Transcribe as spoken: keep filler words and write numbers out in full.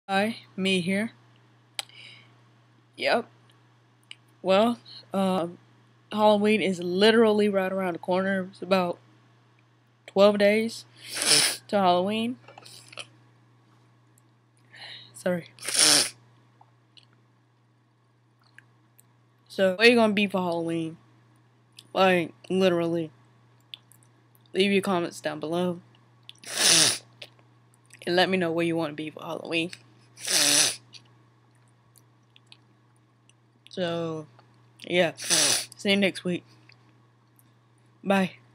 Hi, me here. Yep. Well, um, Halloween is literally right around the corner. It's about twelve days to Halloween. Sorry. So, what are you gonna be for Halloween? Like, literally. Leave your comments down below and let me know what you want to be for Halloween. So, yeah. See you next week. Bye.